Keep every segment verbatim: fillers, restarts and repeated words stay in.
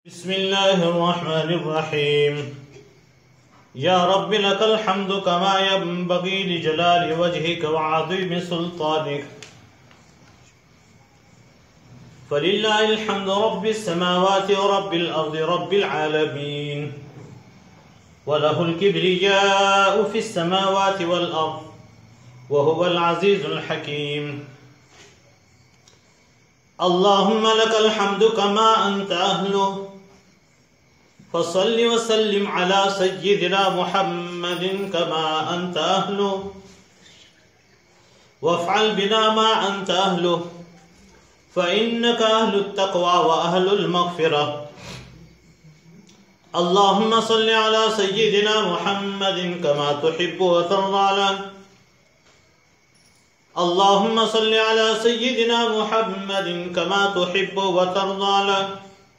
بسم الله الرحمن الرحيم يا رب لك الحمد كما ينبغي لجلال وجهك وعظيم سلطانك فلله الحمد رب السماوات ورب الأرض رب العالمين وله الكبرياء في السماوات والأرض وهو العزيز الحكيم اللهم لك الحمد كما أنت أهله فصل وسلم على سيدنا محمد كما أنت أهله وافعل بنا ما أنت أهله فإنك أهل التقوى وأهل المغفرة اللهم صل على سيدنا محمد كما تحب وترضى له اللهم صل على سيدنا محمد كما تحب وترضى له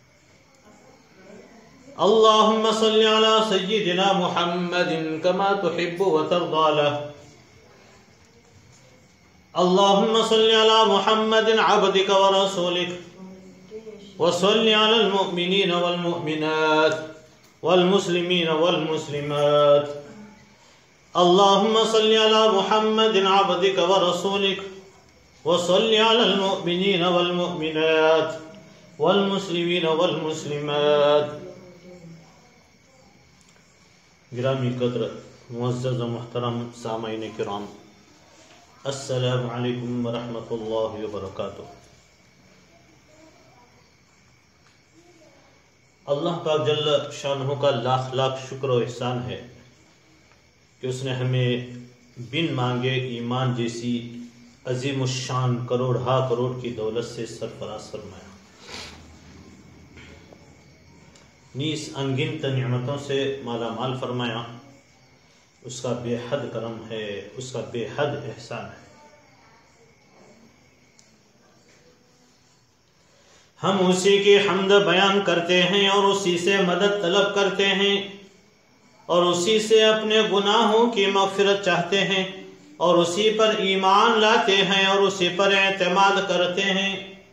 اللهم صل على سيدنا محمد كما تحب وترضى له اللهم صل على محمد عبدك ورسولك وصل على المؤمنين والمؤمنات والمسلمين والمسلمات اللهم صل على محمد عبدك ورسولك وصل على المؤمنين والمؤمنات والمسلمين والمسلمات گرامی قدرت معزز و محترم سامعین کرام، السلام علیکم ورحمۃ اللہ وبرکاتہ۔ اللہ پاک جل شانہ کا لاکھ لاکھ شکر و احسان ہے کہ اس نے ہمیں بن مانگے ایمان جیسی عظیم الشان کروڑ ہا کروڑ کی دولت سے سرفراز فرمایا، نیز انگنت نعمتوں سے مالا مال فرمایا۔ اس کا بے حد کرم ہے، اس کا بے حد احسان ہے۔ ہم اسی کی حمد بیان کرتے ہیں اور اسی سے مدد طلب کرتے ہیں اور اسی سے اپنے گناہوں کی مغفرت چاہتے ہیں اور اسی پر ایمان لاتے ہیں اور اسی پر اعتماد کرتے ہیں۔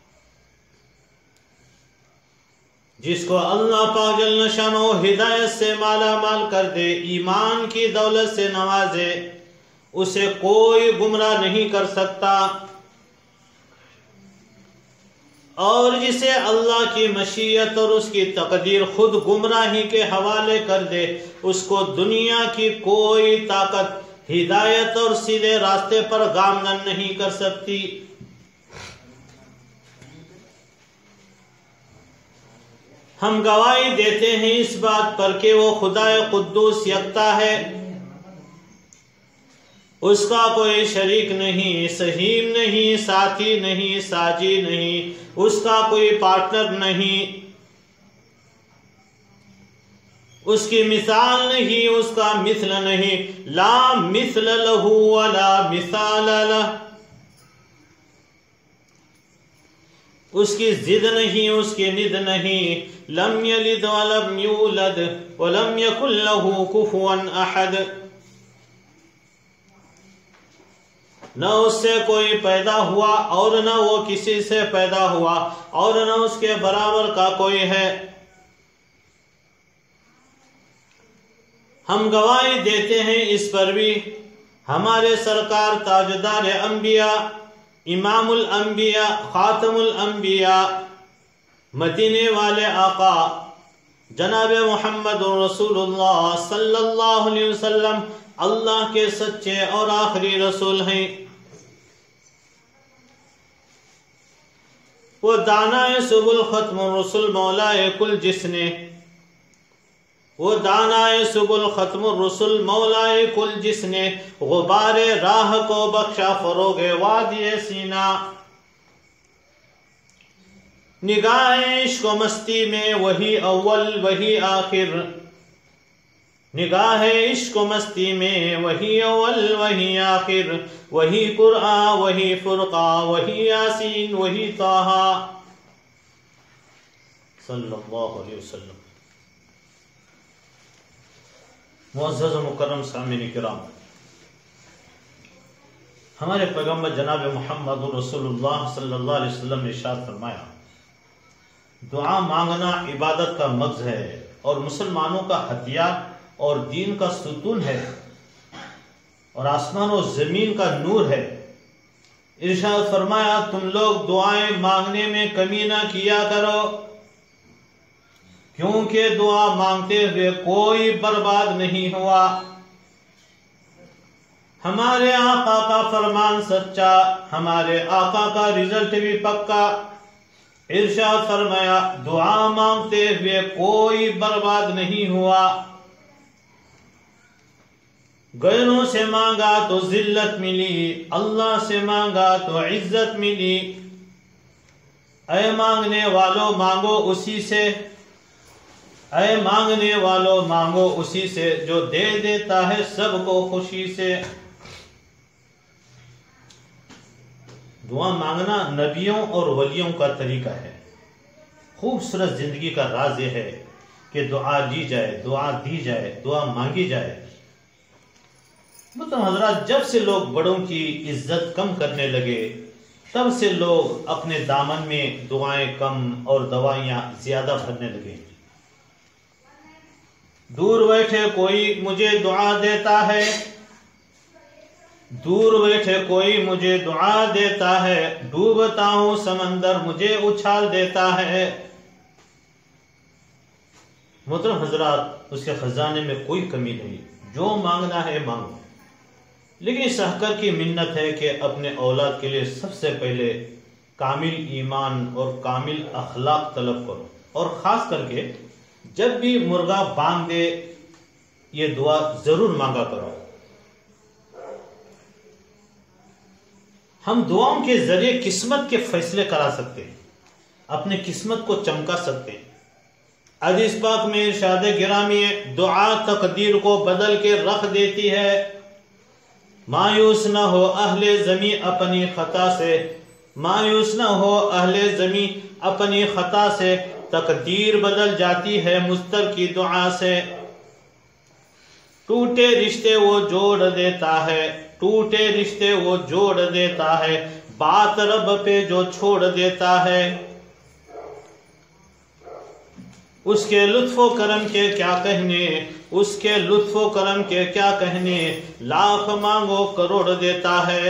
جس کو اللہ پاک جل شانہ ہدایت سے مالا مال کر دے، ایمان کی دولت سے نوازے، اسے کوئی گمراہ نہیں کر سکتا، اور جسے اللہ کی مشیت اور اس کی تقدیر خود گمراہی کے حوالے کر دے، اس کو دنیا کی کوئی طاقت ہدایت اور سیدھے راستے پر گامزن نہیں کر سکتی۔ ہم گواہی دیتے ہیں اس بات پر کہ وہ خدا قدوس یکتا ہے، اس کا کوئی شریک نہیں، سہیم نہیں، ساتھی نہیں، ساجی نہیں، اس کا کوئی پارٹنر نہیں، اس کی مثال نہیں، اس کا مثل نہیں، لا مثل لہ ولا مثال لہ، اس کی ضد نہیں، اس کی ند نہیں، لم یلد ولم یولد ولم یکن لہ کفوا احد، نہ اس سے کوئی پیدا ہوا اور نہ وہ کسی سے پیدا ہوا اور نہ اس کے برابر کا کوئی ہے۔ ہم گواہی دیتے ہیں اس پر بھی، ہمارے سرکار تاجدار انبیاء، امام الانبیاء، خاتم الانبیاء، مدینے والے آقا جناب محمد رسول اللہ صلی اللہ علیہ وسلم اللہ کے سچے اور آخری رسول ہیں۔ وہ دانائے سبل ختم الرسل مولائے کل جس نے، وہ دانائے سبل ختم الرسل مولائے کل جس نے، غبار راہ کو بخشا فروغ وادی سینا، نگاہ عشق و مستی میں وہی اول وہی آخر، نگاہ عشق و مستی میں وہی اول وہی آخر، وہی قرآن وہی فرقان وہی یاسین وہی طٰہٰ صلی اللہ علیہ وسلم۔ معزز و مکرم سامعین کرام، ہمارے پیغمبر جناب محمد رسول اللہ صلی اللہ علیہ وسلم نے ارشاد فرمایا، دعا مانگنا عبادت کا مغز ہے اور مسلمانوں کا ہتھیار اور دین کا ستون ہے اور آسمان و زمین کا نور ہے۔ ارشاد فرمایا تم لوگ دعائیں مانگنے میں کمی نہ کیا کرو، کیونکہ دعا مانگتے ہوئے کوئی برباد نہیں ہوا۔ ہمارے آقا کا فرمان سچا، ہمارے آقا کا رزلٹ بھی پکا۔ ارشاد فرمایا دعا مانگتے ہوئے کوئی برباد نہیں ہوا۔ غیروں سے مانگا تو ذلت ملی، اللہ سے مانگا تو عزت ملی۔ اے مانگنے والوں مانگو اسی سے، اے مانگنے والوں مانگو اسی سے جو دے دیتا ہے سب کو خوشی سے۔ دعا مانگنا نبیوں اور ولیوں کا طریقہ ہے۔ خوبصورت زندگی کا راز یہ ہے کہ دعا لی جائے، دعا دی جائے، دعا مانگی جائے۔ مطلب حضرات جب سے لوگ بڑوں کی عزت کم کرنے لگے تب سے لوگ اپنے دامن میں دعائیں کم اور دوائیاں زیادہ بھرنے لگے۔ دور بیٹھے کوئی مجھے دعا دیتا ہے، دور بیٹھے کوئی مجھے دعا دیتا ہے، ڈوبتا ہوں سمندر مجھے اچھال دیتا ہے۔ محترم حضرات اس کے خزانے میں کوئی کمی نہیں، جو مانگنا ہے مانگو، لیکن اس حقر کی منت ہے کہ اپنے اولاد کے لیے سب سے پہلے کامل ایمان اور کامل اخلاق طلب کرو، اور خاص کر کے جب بھی مرغا بانگ دے یہ دعا ضرور مانگا کرو۔ ہم دعاؤں کے ذریعے قسمت کے فیصلے کرا سکتے ہیں، اپنے قسمت کو چمکا سکتے ہیں۔ حدیث پاک میں ارشاد گرامی ہے دعا تقدیر کو بدل کے رکھ دیتی ہے۔ مایوس نہ ہو اہل زمین اپنی خطا سے، مایوس نہ ہو اہل زمین اپنی خطا سے، تقدیر بدل جاتی ہے مضطر کی دعا سے۔ ٹوٹے رشتے وہ جوڑ دیتا ہے، ٹوٹے رشتے وہ جوڑ دیتا ہے، بات رب پہ جو چھوڑ دیتا ہے۔ اس کے لطف و کرم کے کیا کہنے، اس کے لطف و کرم کے کیا کہنے، لاکھ مانگو کروڑ دیتا ہے۔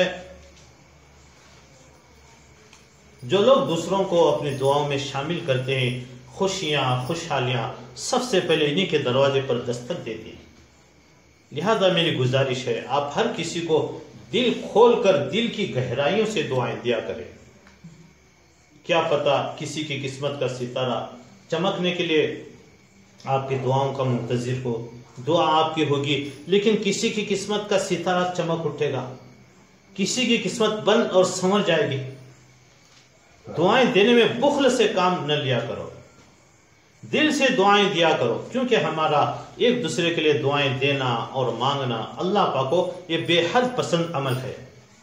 جو لوگ دوسروں کو اپنی دعاؤں میں شامل کرتے ہیں خوشیاں خوشحالیاں سب سے پہلے انہی کے دروازے پر دستک دیتے ہیں۔ لہذا میری گزارش ہے آپ ہر کسی کو دل کھول کر دل کی گہرائیوں سے دعائیں دیا کریں۔ کیا پتا کسی کی قسمت کا ستارہ چمکنے کے لیے آپ کی دعاؤں کا منتظر ہو، دعا آپ کی ہوگی لیکن کسی کی قسمت کا ستارہ چمک اٹھے گا، کسی کی قسمت بند اور سنور جائے گی۔ دعائیں دینے میں بخل سے کام نہ لیا کرو، دل سے دعائیں دیا کرو، کیونکہ ہمارا ایک دوسرے کے لیے دعائیں دینا اور مانگنا اللہ پاک کو یہ بے حد پسند عمل ہے۔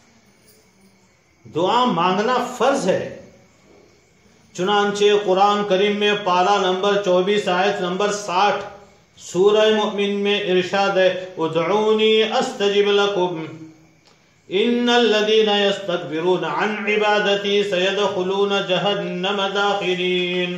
دعا مانگنا فرض ہے۔ چنانچہ قرآن کریم میں پارہ نمبر چوبیس آیت نمبر ساٹھ سورہ مؤمن میں ارشاد ہے ادعونی استجب لکم ان الذین یستکبرون عن عبادتی سیدخلون جہنم داخرین۔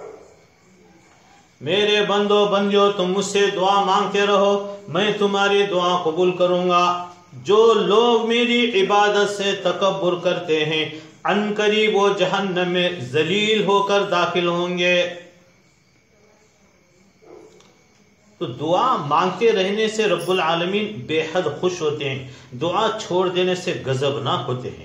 میرے بندو بندیو تم مجھ سے دعا مانگتے رہو، میں تمہاری دعا قبول کروں گا۔ جو لوگ میری عبادت سے تکبر کرتے ہیں ان قریب وہ جہنم میں ذلیل ہو کر داخل ہوں گے۔ تو دعا مانگتے رہنے سے رب العالمین بے حد خوش ہوتے ہیں، دعا چھوڑ دینے سے غضبناک ہوتے ہیں۔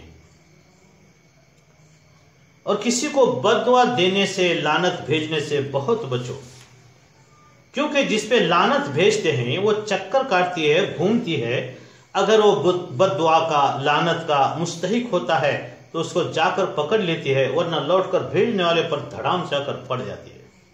اور کسی کو بد دعا دینے سے لعنت بھیجنے سے بہت بچو، کیونکہ جس پہ لعنت بھیجتے ہیں وہ چکر کاٹتی ہے، گھومتی ہے۔ اگر وہ بد دعا کا لعنت کا مستحق ہوتا ہے تو اس کو جا کر پکڑ لیتی ہے، ورنہ لوٹ کر بھیجنے والے پر دھڑام سے آ کر پڑ جاتی ہے۔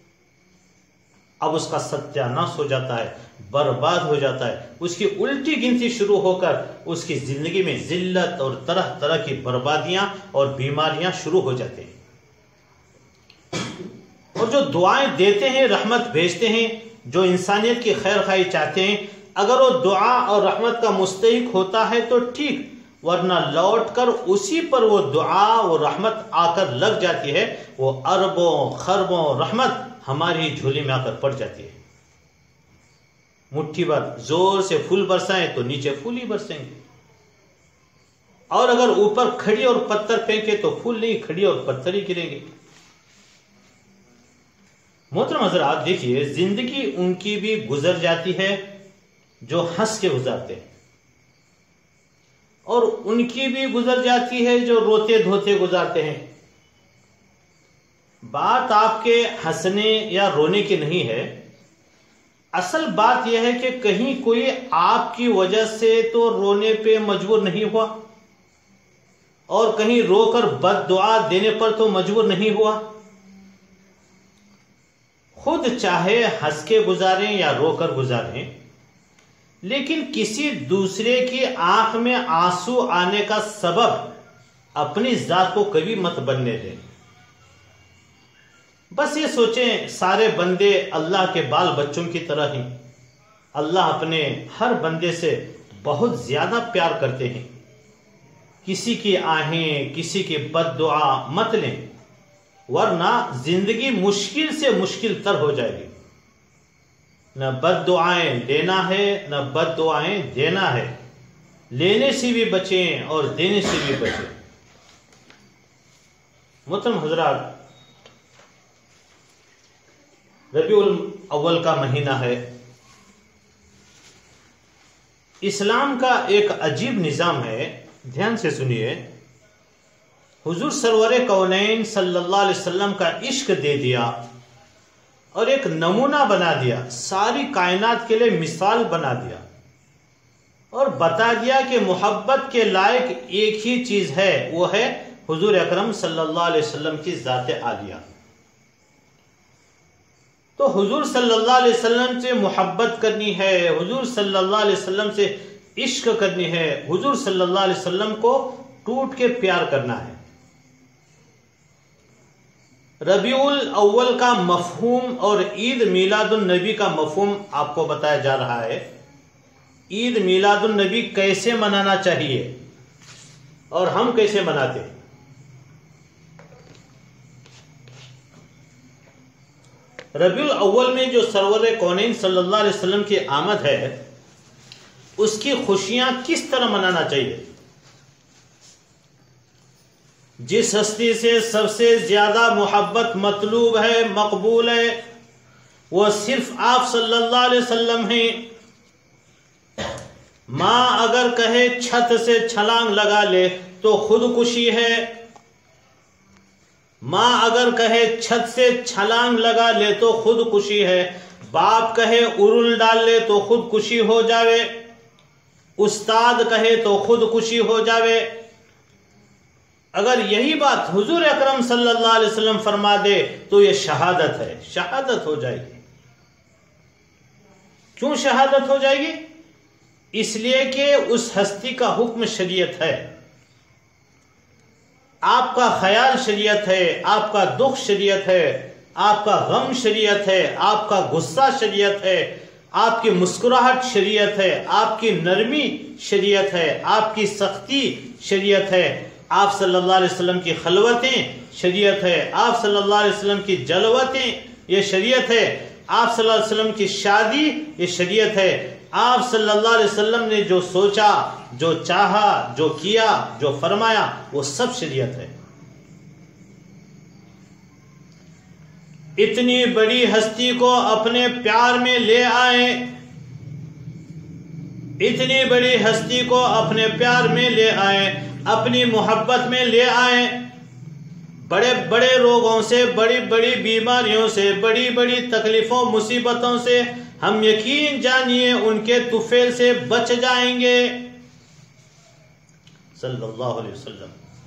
اب اس کا ستیہ ناش ہو جاتا ہے، برباد ہو جاتا ہے، اس کی الٹی گنتی شروع ہو کر اس کی زندگی میں ذلت اور طرح طرح کی بربادیاں اور بیماریاں شروع ہو جاتے ہیں۔ اور جو دعائیں دیتے ہیں، رحمت بھیجتے ہیں، جو انسانیت کی خیر خواہی چاہتے ہیں، اگر وہ دعا اور رحمت کا مستحق ہوتا ہے تو ٹھیک، ورنہ لوٹ کر اسی پر وہ دعا و رحمت آ کر لگ جاتی ہے، وہ اربوں خربوں رحمت ہماری جھولی میں آ کر پڑ جاتی ہے۔ مٹھی بھر زور سے پھول برسائیں تو نیچے پھول ہی برسیں گے، اور اگر اوپر کھڑی اور پتھر پھینکے تو پھول نہیں، کھڑی اور پتھر ہی گریں گے۔ محترم حضرات، دیکھیے زندگی ان کی بھی گزر جاتی ہے جو ہنس کے گزارتے ہیں، اور ان کی بھی گزر جاتی ہے جو روتے دھوتے گزارتے ہیں۔ بات آپ کے ہنسنے یا رونے کی نہیں ہے، اصل بات یہ ہے کہ کہیں کوئی آپ کی وجہ سے تو رونے پہ مجبور نہیں ہوا، اور کہیں رو کر بد دعا دینے پر تو مجبور نہیں ہوا۔ خود چاہے ہنس کے گزاریں یا رو کر گزاریں، لیکن کسی دوسرے کی آنکھ میں آنسو آنے کا سبب اپنی ذات کو کبھی مت بننے دیں۔ بس یہ سوچیں سارے بندے اللہ کے بال بچوں کی طرح ہیں، اللہ اپنے ہر بندے سے بہت زیادہ پیار کرتے ہیں۔ کسی کی آہیں، کسی کی بد دعا مت لیں، ورنہ زندگی مشکل سے مشکل تر ہو جائے گی۔ نہ بد دعائیں لینا ہے، نہ بد دعائیں دینا ہے، لینے سے بھی بچیں اور دینے سے بھی بچیں۔ محترم حضرات، ربیع الاول کا مہینہ ہے۔ اسلام کا ایک عجیب نظام ہے، دھیان سے سنیے۔ حضور سرور کونین صلی اللہ علیہ وسلم کا عشق دے دیا اور ایک نمونہ بنا دیا، ساری کائنات کے لیے مثال بنا دیا، اور بتا دیا کہ محبت کے لائق ایک ہی چیز ہے، وہ ہے حضور اکرم صلی اللہ علیہ وسلم کی ذات عالیہ۔ تو حضور صلی اللہ علیہ وسلم سے محبت کرنی ہے، حضور صلی اللہ علیہ وسلم سے عشق کرنی ہے، حضور صلی اللہ علیہ وسلم کو ٹوٹ کے پیار کرنا ہے۔ ربیع الاول کا مفہوم اور عید میلاد النبی کا مفہوم آپ کو بتایا جا رہا ہے۔ عید میلاد النبی کیسے منانا چاہیے اور ہم کیسے مناتے ہیں۔ ربیع الاول میں جو سرور کونین صلی اللہ علیہ وسلم کی آمد ہے، اس کی خوشیاں کس طرح منانا چاہیے؟ جس ہستی سے سب سے زیادہ محبت مطلوب ہے، مقبول ہے، وہ صرف آپ صلی اللہ علیہ وسلم ہیں۔ ماں اگر کہے چھت سے چھلانگ لگا لے تو خودکشی ہے، ماں اگر کہے چھت سے چھلانگ لگا لے تو خودکشی ہے، باپ کہے ارول ڈال لے تو خودکشی ہو جاوے، استاد کہے تو خودکشی ہو جاوے۔ اگر یہی بات حضور اکرم صلی اللہ علیہ وسلم فرما دے تو یہ شہادت ہے، شہادت ہو جائے گی۔ کیوں شہادت ہو جائے گی؟ اس لیے کہ اس ہستی کا حکم شریعت ہے، آپ کا خیال شریعت ہے، آپ کا دکھ شریعت ہے، آپ کا غم شریعت ہے، آپ کا غصہ شریعت ہے، آپ کی مسکراہٹ شریعت ہے، آپ کی نرمی شریعت ہے، آپ کی سختی شریعت ہے، آپ صلی اللہ علیہ وسلم کی خلوتیں شریعت ہے، آپ صلی اللہ علیہ وسلم کی جلوتیں یہ شریعت ہے، آپ صلی اللہ علیہ وسلم کی شادی یہ شریعت ہے، آپ صلی اللہ علیہ وسلم نے جو سوچا، جو چاہا، جو کیا، جو فرمایا، وہ سب شریعت ہے۔ اتنی بڑی ہستی کو اپنے پیار میں لے آئیں، اتنی بڑی ہستی کو اپنے پیار میں لے آئیں، اپنی محبت میں لے آئیں، بڑے بڑے روگوں سے، بڑی بڑی بیماریوں سے، بڑی بڑی تکلیفوں مصیبتوں سے ہم یقین جانیے ان کے طفیل سے بچ جائیں گے صلی اللہ علیہ وسلم۔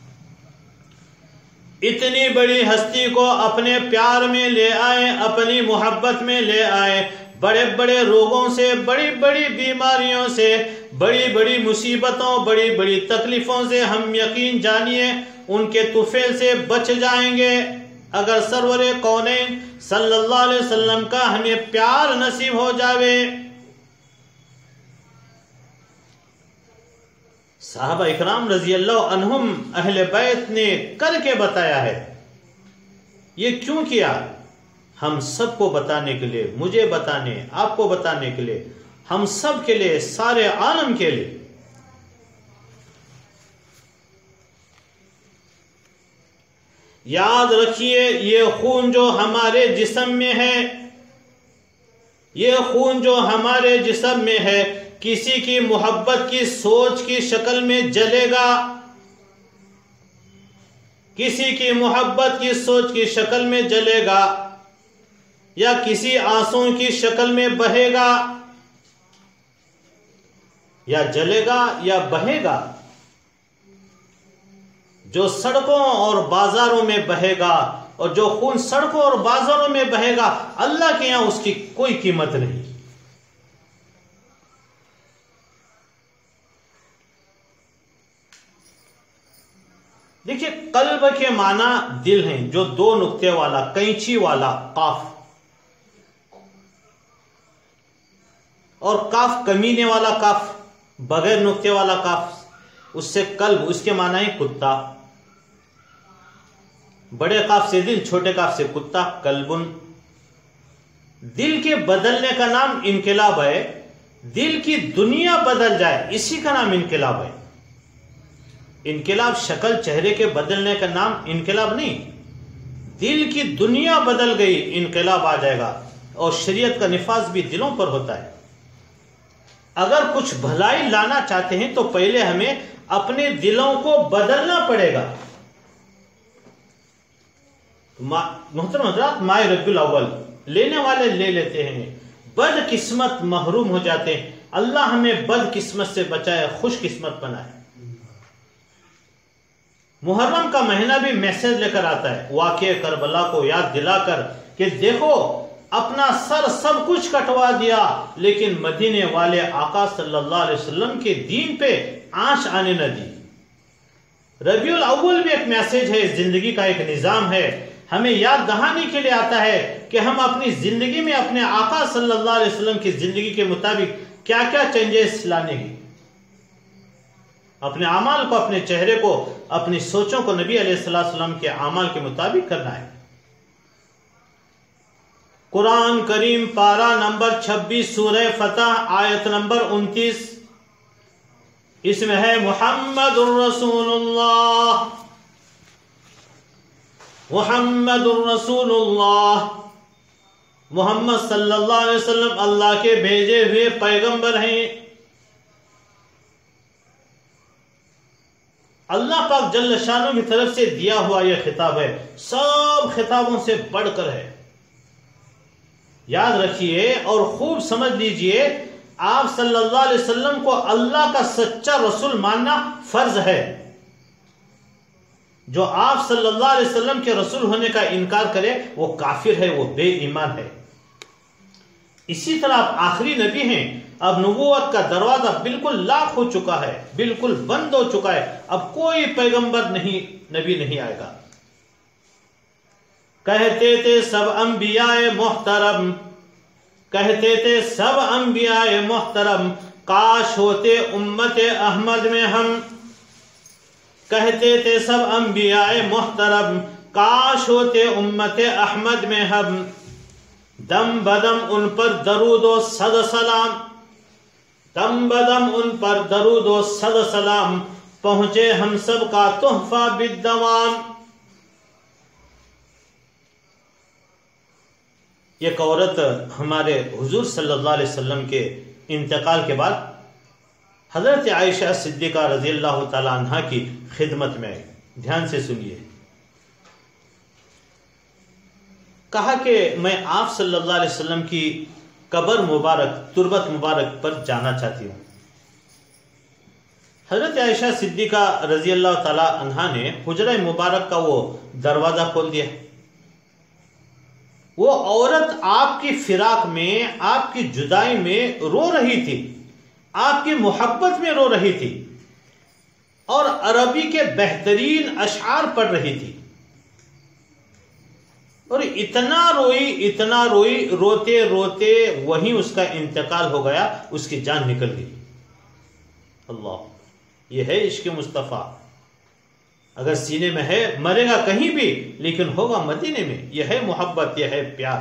اتنی بڑی ہستی کو اپنے پیار میں لے آئیں، اپنی محبت میں لے آئیں، بڑے بڑے روگوں سے، بڑی بڑی بیماریوں سے، بڑی بڑی مصیبتوں، بڑی بڑی تکلیفوں سے ہم یقین جانیے ان کے طفیل سے بچ جائیں گے اگر سرور کونین صلی اللہ علیہ وسلم کا ہمیں پیار نصیب ہو جاوے۔ صحابہ اکرام رضی اللہ عنہم اہل بیت نے کر کے بتایا ہے. یہ کیوں کیا؟ ہم سب کو بتانے کے لیے، مجھے بتانے، آپ کو بتانے کے لیے، ہم سب کے لیے، سارے عالم کے لیے. یاد رکھیے یہ خون جو ہمارے جسم میں ہے، یہ خون جو ہمارے جسم میں ہے، کسی کی محبت کی سوچ کی شکل میں جلے گا، کسی کی محبت کی سوچ کی شکل میں جلے گا، یا کسی آنسوں کی شکل میں بہے گا، یا جلے گا یا بہے گا. جو سڑکوں اور بازاروں میں بہے گا اور جو خون سڑکوں اور بازاروں میں بہے گا، اللہ کے یہاں اس کی کوئی قیمت نہیں. دیکھیے قلب کے معنی دل ہیں، جو دو نقطے والا، کینچی والا قاف، اور کاف کمینے والا کاف، بغیر نقطے والا کاف، اس سے قلب، اس کے معنی ہے کتا. بڑے کاف سے دل، چھوٹے کاف سے کتا، قلبن. دل کے بدلنے کا نام انقلاب ہے. دل کی دنیا بدل جائے، اسی کا نام انقلاب ہے. انقلاب شکل چہرے کے بدلنے کا نام انقلاب نہیں. دل کی دنیا بدل گئی، انقلاب آ جائے گا. اور شریعت کا نفاذ بھی دلوں پر ہوتا ہے. اگر کچھ بھلائی لانا چاہتے ہیں تو پہلے ہمیں اپنے دلوں کو بدلنا پڑے گا. محترم حضرات، ماہ ربیع الاول لینے والے لے لیتے ہیں، بد قسمت محروم ہو جاتے ہیں. اللہ ہمیں بد قسمت سے بچائے، خوش قسمت بنائے. محرم کا مہینہ بھی میسج لے کر آتا ہے، واقعہ کربلا کو یاد دلا کر کہ دیکھو اپنا سر سب کچھ کٹوا دیا لیکن مدینے والے آقا صلی اللہ علیہ وسلم کے دین پہ آنچ آنے نہ دی. ربیع الاول بھی ایک میسج ہے، زندگی کا ایک نظام ہے. ہمیں یاد دہانی کے لیے آتا ہے کہ ہم اپنی زندگی میں اپنے آقا صلی اللہ علیہ وسلم کی زندگی کے مطابق کیا کیا چینجز لانے ہیں. اپنے اعمال کو، اپنے چہرے کو، اپنی سوچوں کو نبی علیہ السلام کے اعمال کے مطابق کرنا ہے. قرآن کریم پارہ نمبر چھبیس، سورہ فتح، آیت نمبر انتیس. اس میں ہے محمد الرسول اللہ، محمد الرسول اللہ. محمد صلی اللہ علیہ وسلم اللہ کے بھیجے ہوئے پیغمبر ہیں. اللہ پاک جل شانہ کی طرف سے دیا ہوا یہ خطاب ہے، سب خطابوں سے بڑھ کر ہے. یاد رکھیے اور خوب سمجھ لیجئے، آپ صلی اللہ علیہ وسلم کو اللہ کا سچا رسول ماننا فرض ہے. جو آپ صلی اللہ علیہ وسلم کے رسول ہونے کا انکار کرے وہ کافر ہے، وہ بے ایمان ہے. اسی طرح آپ آخری نبی ہیں. اب نبوت کا دروازہ بالکل لاک ہو چکا ہے، بالکل بند ہو چکا ہے. اب کوئی پیغمبر نہیں، نبی نہیں آئے گا. کہتے تھے سب انبیاء محترم، کہتے تھے سب انبیاء محترم، کاش ہوتے امت احمد میں ہم. کہتے تھے سب انبیاء محترم، کاش ہوتے امت احمد میں ہم. دم بدم ان پر درود و صد سلام، دم بدم ان پر درود و صد سلام، پہنچے ہم سب کا تحفہ بالدوام. ایک عورت ہمارے حضور صلی اللہ علیہ وسلم کے انتقال کے بعد حضرت عائشہ صدیقہ رضی اللہ تعالی عنہا کی خدمت میں آئی. دھیان سے سنیے. کہا کہ میں آپ صلی اللہ علیہ وسلم کی قبر مبارک، تربت مبارک پر جانا چاہتی ہوں. حضرت عائشہ صدیقہ رضی اللہ تعالی عنہا نے حجرہ مبارک کا وہ دروازہ کھول دیا. وہ عورت آپ کی فراق میں، آپ کی جدائی میں رو رہی تھی، آپ کی محبت میں رو رہی تھی، اور عربی کے بہترین اشعار پڑھ رہی تھی. اور اتنا روئی، اتنا روئی، روتے روتے وہیں اس کا انتقال ہو گیا، اس کی جان نکل گئی. اللہ. یہ ہے عشق مصطفیٰ. اگر سینے میں ہے مرے گا کہیں بھی لیکن ہوگا مدینے میں. یہ ہے محبت, یہ ہے پیار.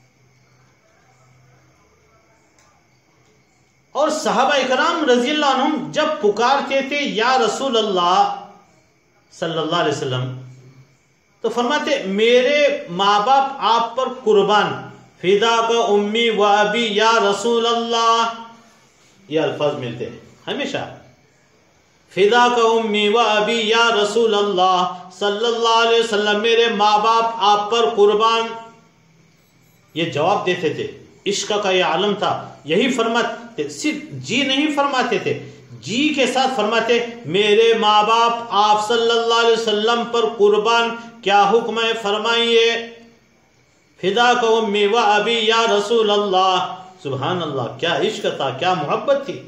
اور صحابہ اکرام رضی اللہ عنہم جب پکارتے تھے یا رسول اللہ صلی اللہ علیہ وسلم تو فرماتے میرے ماں باپ آپ پر قربان, فدا کا امی و ابی یا رسول اللہ. یہ الفاظ ملتے ہیں ہمیشہ, فدا کا امی و ابی یا رسول اللہ صلی اللہ علیہ وسلم, میرے ماں باپ آپ پر قربان. یہ جواب دیتے تھے, عشق کا یہ عالم تھا. یہی فرماتے, صرف جی نہیں فرماتے تھے, جی کے ساتھ فرماتے میرے ماں باپ آپ صلی اللہ علیہ وسلم پر قربان, کیا حکم ہے فرمائیے. فدا کا امی و ابی یا رسول اللہ. سبحان اللہ, کیا عشق تھا, کیا محبت تھی.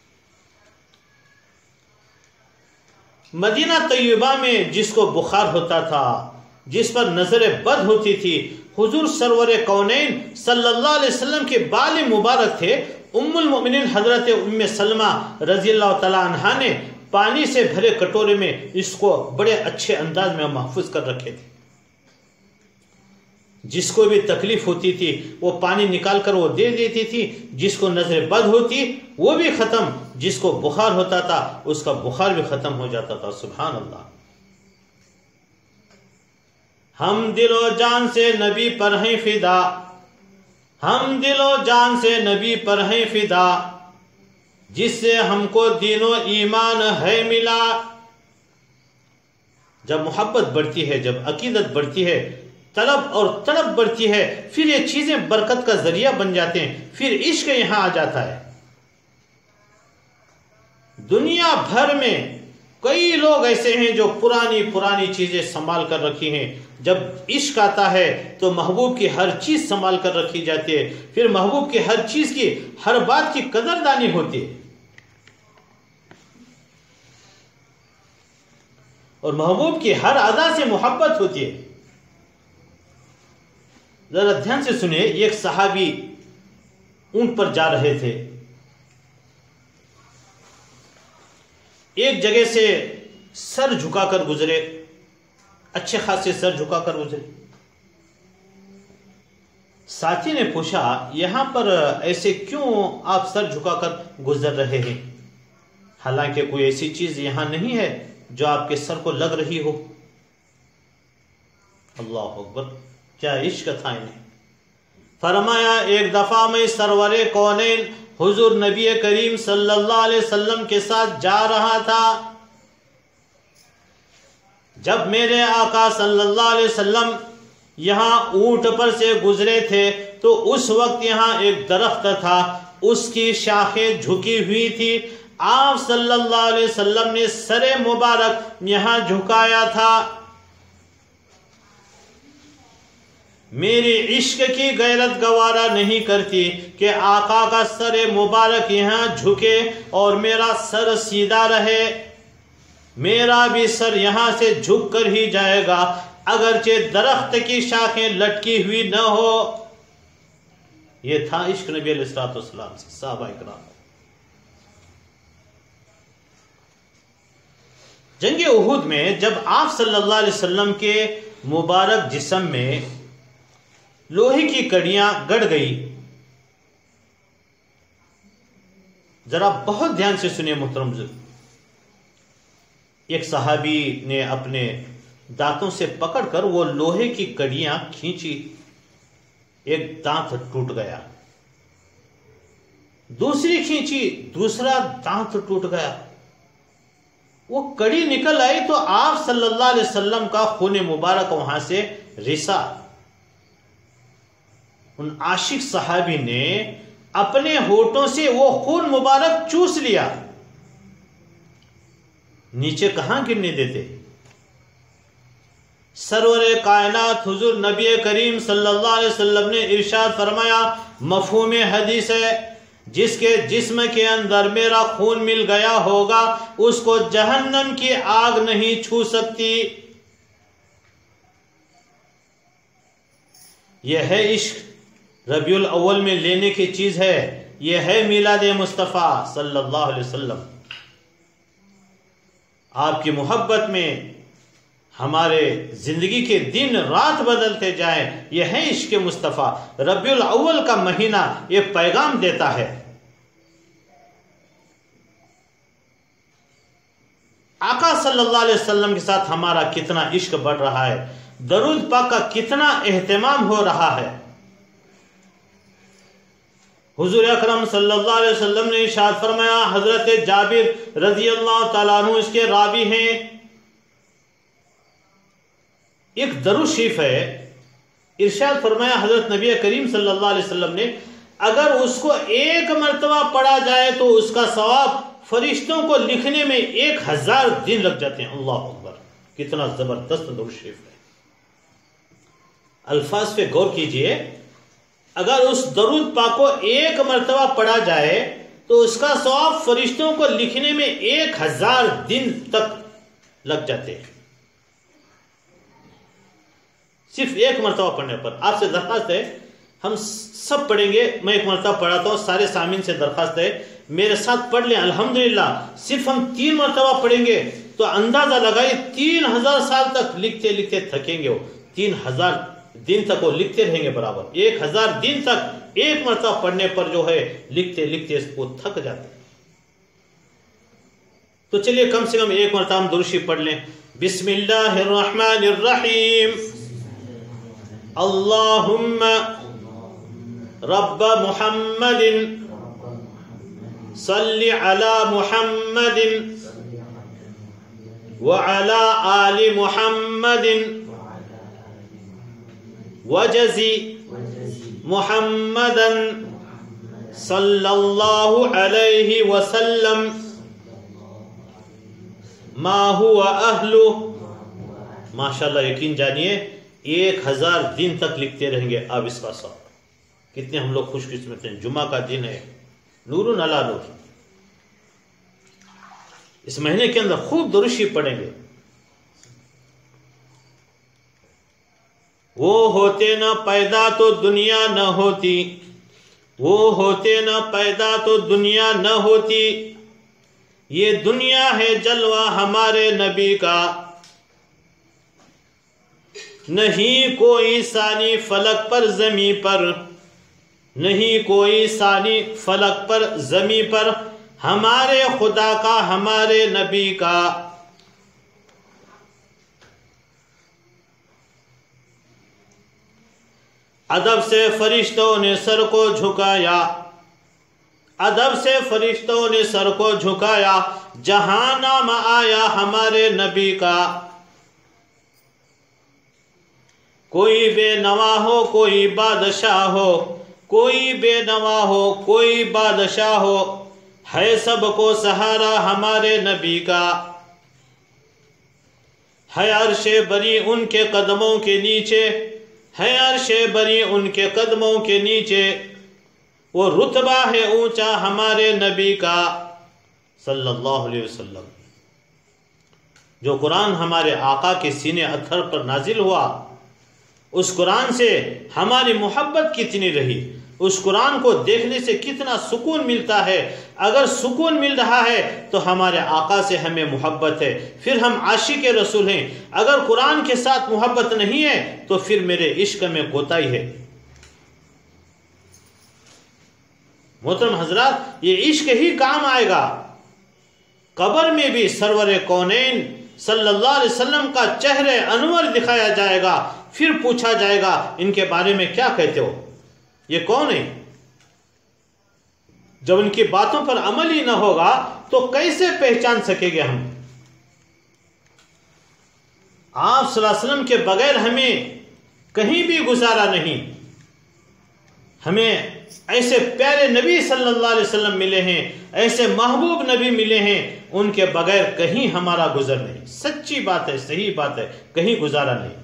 مدینہ طیبہ میں جس کو بخار ہوتا تھا, جس پر نظر بد ہوتی تھی, حضور سرور کونین صلی اللہ علیہ وسلم کے بال مبارک تھے. ام المؤمنین حضرت ام سلمہ رضی اللہ تعالی عنہا نے پانی سے بھرے کٹورے میں اس کو بڑے اچھے انداز میں محفوظ کر رکھے تھے. جس کو بھی تکلیف ہوتی تھی وہ پانی نکال کر وہ دے دیتی تھی, جس کو نظر بد ہوتی وہ بھی ختم, جس کو بخار ہوتا تھا اس کا بخار بھی ختم ہو جاتا تھا. سبحان اللہ. ہم دل و جان سے نبی پر ہیں فدا, ہم دل و جان سے نبی پر ہیں فدا, جس سے ہم کو دین و ایمان ہے ملا. جب محبت بڑھتی ہے, جب عقیدت بڑھتی ہے, طلب اور طلب بڑھتی ہے, پھر یہ چیزیں برکت کا ذریعہ بن جاتے ہیں, پھر عشق یہاں آ جاتا ہے. دنیا بھر میں کئی لوگ ایسے ہیں جو پرانی پرانی چیزیں سنبھال کر رکھی ہیں. جب عشق آتا ہے تو محبوب کی ہر چیز سنبھال کر رکھی جاتی ہے, پھر محبوب کی ہر چیز کی, ہر بات کی قدردانی ہوتی ہے, اور محبوب کی ہر ادا سے محبت ہوتی ہے. ذرا دھیان سے سنیں, ایک صحابی اونٹ پر جا رہے تھے, ایک جگہ سے سر جھکا کر گزرے, اچھے خاصے سر جھکا کر گزرے. ساتھی نے پوچھا یہاں پر ایسے کیوں آپ سر جھکا کر گزر رہے ہیں, حالانکہ کوئی ایسی چیز یہاں نہیں ہے جو آپ کے سر کو لگ رہی ہو. اللہ اکبر, کیا عشق تھا انہیں. فرمایا ایک دفعہ میں سرور کونین حضور نبی کریم صلی اللہ علیہ وسلم کے ساتھ جا رہا تھا. جب میرے آقا صلی اللہ علیہ وسلم یہاں اونٹ پر سے گزرے تھے تو اس وقت یہاں ایک درخت تھا, اس کی شاخیں جھکی ہوئی تھی. آپ صلی اللہ علیہ وسلم نے سر مبارک یہاں جھکایا تھا. میری عشق کی غیرت گوارا نہیں کرتی کہ آقا کا سر مبارک یہاں جھکے اور میرا سر سیدھا رہے. میرا بھی سر یہاں سے جھک کر ہی جائے گا, اگرچہ درخت کی شاخیں لٹکی ہوئی نہ ہو. یہ تھا عشق نبی علیہ الصلوۃ والسلام سے. صحابہ اکرام, جنگ احد میں جب آپ صلی اللہ علیہ وسلم کے مبارک جسم میں لوہے کی کڑیاں گڑ گئی, ذرا بہت دھیان سے سنیں محترم بزرگ. ایک صحابی نے اپنے دانتوں سے پکڑ کر وہ لوہے کی کڑیاں کھینچی, ایک دانت ٹوٹ گیا. دوسری کھینچی, دوسرا دانت ٹوٹ گیا. وہ کڑی نکل آئی تو آپ صلی اللہ علیہ وسلم کا خون مبارک وہاں سے رسا. ان عاشق صحابی نے اپنے ہونٹوں سے وہ خون مبارک چوس لیا, نیچے کہاں گرنے دیتے. سرور کائنات حضور نبی کریم صلی اللہ علیہ وسلم نے ارشاد فرمایا, مفہوم حدیث ہے, جس کے جسم کے اندر میرا خون مل گیا ہوگا اس کو جہنم کی آگ نہیں چھو سکتی. یہ ہے عشق, ربیع الاول میں لینے کی چیز ہے. یہ ہے میلاد مصطفیٰ صلی اللہ علیہ وسلم. آپ کی محبت میں ہمارے زندگی کے دن رات بدلتے جائیں، یہ ہے عشق مصطفیٰ۔ ربیع الاول کا مہینہ یہ پیغام دیتا ہے۔ آقا صلی اللہ علیہ وسلم کے ساتھ ہمارا کتنا عشق بڑھ رہا ہے، درود پاک کا کتنا اہتمام ہو رہا ہے۔ حضور اکرم صلی اللہ علیہ وسلم نے ارشاد فرمایا، حضرت جابر رضی اللہ تعالیٰ عنہ اس کے راوی ہیں، ایک درود شریف ہے، ارشاد فرمایا حضرت نبی کریم صلی اللہ علیہ وسلم نے، اگر اس کو ایک مرتبہ پڑھا جائے تو اس کا ثواب فرشتوں کو لکھنے میں ایک ہزار دن لگ جاتے ہیں۔ اللہ اکبر، کتنا زبردست درود شریف ہے۔ الفاظ پہ غور کیجئے، اگر اس درود پاک کو ایک مرتبہ پڑھا جائے تو اس کا ثواب فرشتوں کو لکھنے میں ایک ہزار دن تک لگ جاتے ہیں، صرف ایک مرتبہ پڑھنے پر۔ آپ سے درخواست ہے، ہم سب پڑھیں گے، میں ایک مرتبہ پڑھاتا ہوں، سارے سامعین سے درخواست ہے میرے ساتھ پڑھ لیں۔ الحمدللہ صرف ہم تین مرتبہ پڑھیں گے تو اندازہ لگائیے تین ہزار سال تک لکھتے لکھتے تھکیں گے، وہ تین ہزار دن تک وہ لکھتے رہیں گے برابر، ایک ہزار دن تک ایک مرتبہ پڑھنے پر جو ہے لکھتے لکھتے وہ تھک جاتے ہیں۔ تو چلیے کم سے کم ایک مرتبہ ہم درود شریف پڑھ لیں۔ بسم اللہ الرحمن الرحیم، اللہم رب محمد صلی علی محمد وعلی آل محمد وجزی محمدا صلی اللہ علیہ وسلم ما هو اہلہ۔ ماشاءاللہ، یقین جانیے ایک ہزار دن تک لکھتے رہیں گے آپ اس کا ساتھ۔ کتنے ہم لوگ خوش قسمت ہیں، جمعہ کا دن ہے، نور علی نور۔ اس مہینے کے اندر خوب درود شریف پڑھیں گے۔ وہ ہوتے نہ پیدا تو دنیا نہ ہوتی، وہ ہوتے نہ پیدا تو دنیا نہ ہوتی، یہ دنیا ہے جلوہ ہمارے نبی کا، نہیں کوئی ثانی فلک پر زمین پر، نہیں کوئی ثانی فلک پر زمین پر، ہمارے خدا کا ہمارے نبی کا۔ ادب سے فرشتوں نے سر کو جھکایا، ادب سے فرشتوں نے سر کو جھکایا، جہاں نام آیا ہمارے نبی کا۔ کوئی بے نوا ہو کوئی بادشاہ ہو، کوئی بے نوا ہو کوئی بادشاہ ہو، ہے سب کو سہارا ہمارے نبی کا۔ ہے عرش بری ان کے قدموں کے نیچے، ہے عرش بری ان کے قدموں کے نیچے، وہ رتبہ ہے اونچا ہمارے نبی کا صلی اللہ علیہ وسلم۔ جو قرآن ہمارے آقا کے سینے اتھر پر نازل ہوا، اس قرآن سے ہماری محبت کتنی رہی، اس قرآن کو دیکھنے سے کتنا سکون ملتا ہے۔ اگر سکون مل رہا ہے تو ہمارے آقا سے ہمیں محبت ہے، پھر ہم عاشق رسول ہیں۔ اگر قرآن کے ساتھ محبت نہیں ہے تو پھر میرے عشق میں کوتاہی ہے۔ محترم حضرات، یہ عشق ہی کام آئے گا۔ قبر میں بھی سرور کونین صلی اللہ علیہ وسلم کا چہرے انور دکھایا جائے گا، پھر پوچھا جائے گا ان کے بارے میں کیا کہتے ہو، یہ کون ہے؟ جب ان کی باتوں پر عمل ہی نہ ہوگا تو کیسے پہچان سکیں گے ہم؟ آپ صلی اللہ علیہ وسلم کے بغیر ہمیں کہیں بھی گزارا نہیں۔ ہمیں ایسے پیارے نبی صلی اللہ علیہ وسلم ملے ہیں، ایسے محبوب نبی ملے ہیں، ان کے بغیر کہیں ہمارا گزر نہیں۔ سچی بات ہے، صحیح بات ہے، کہیں گزارا نہیں۔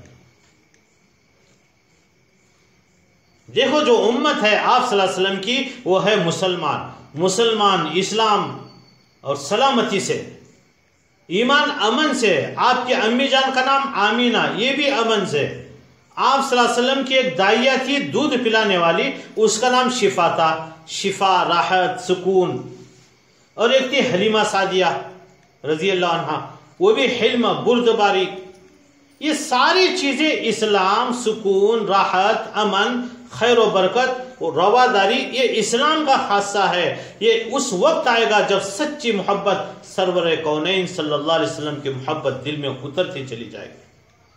دیکھو جو امت ہے آپ صلی اللہ علیہ وسلم کی، وہ ہے مسلمان۔ مسلمان اسلام اور سلامتی سے، ایمان امن سے۔ آپ کی امی جان کا نام آمینہ، یہ بھی امن سے۔ آپ صلی اللہ علیہ وسلم کی ایک دائیا تھی دودھ پلانے والی، اس کا نام شفا تھا، شفا، راحت، سکون۔ اور ایک تھی حلیمہ سعدیہ رضی اللہ عنہ، وہ بھی حلم بردباری. یہ ساری چیزیں اسلام، سکون، راحت، امن، خیر و برکت، رواداری، یہ اسلام کا خاصہ ہے. یہ اس وقت آئے گا جب سچی محبت سرور کونین صلی اللہ علیہ وسلم کی محبت دل میں اترتی چلی جائے گی.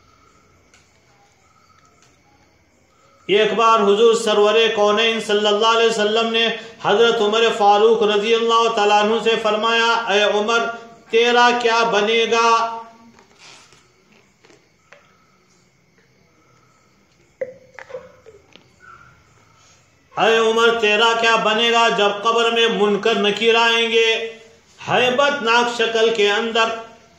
ایک بار حضور سرور کونین صلی اللہ علیہ وسلم نے حضرت عمر فاروق رضی اللہ تعالیٰ عنہ سے فرمایا، اے عمر تیرا کیا بنے گا؟ اے عمر تیرا کیا بنے گا جب قبر میں منکر نکیر آئیں گے ہیبت ناک شکل کے اندر؟